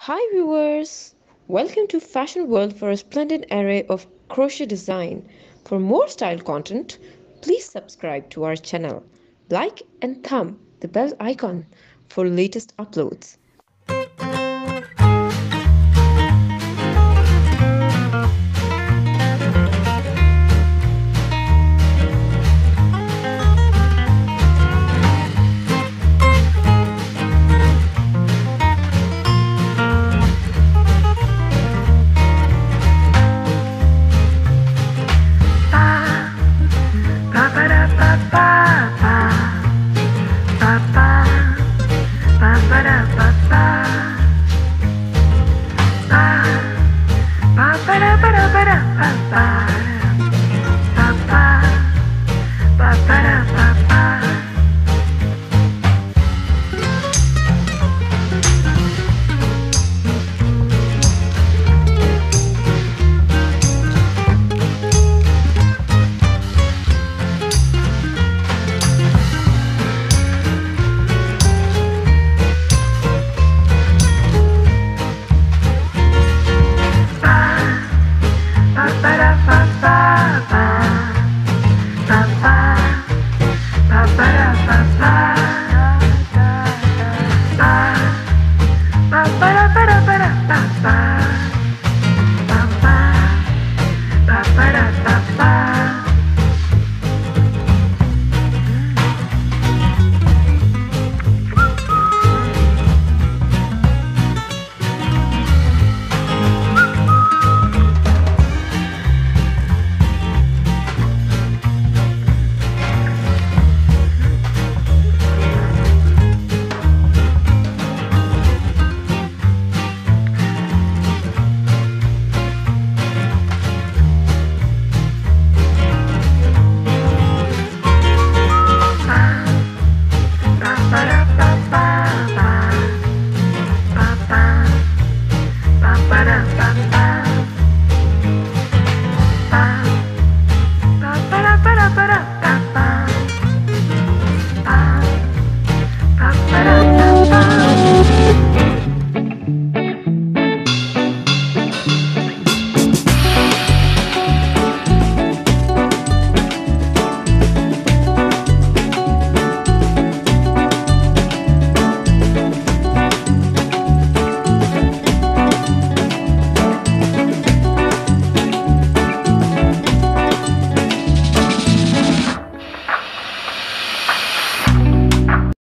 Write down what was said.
Hi viewers! Welcome to Fashion World for a splendid array of crochet design. For more style content, please subscribe to our channel. Like and thumb the bell icon for latest uploads. Ba ba